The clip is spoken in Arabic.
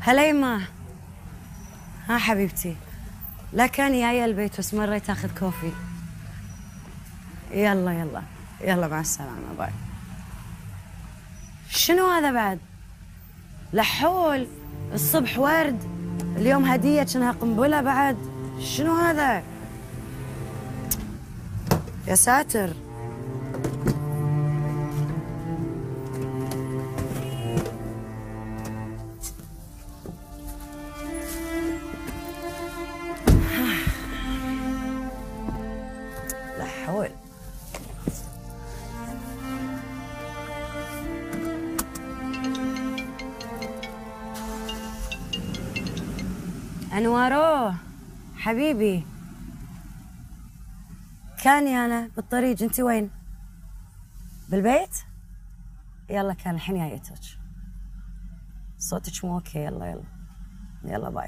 هلا يما. ها حبيبتي، لا كان جايه البيت بس مريت اخذ كوفي. يلا يلا يلا مع السلامة، باي. شنو هذا بعد؟ لحول الصبح ورد، اليوم هدية كأنها قنبلة بعد. شنو هذا؟ يا ساتر. لحول. أنوارو حبيبي، كاني أنا بالطريق، أنت وين؟ بالبيت؟ يلا كان الحين جايتك. صوتك مو أوكي. يلا يلا يلا باي.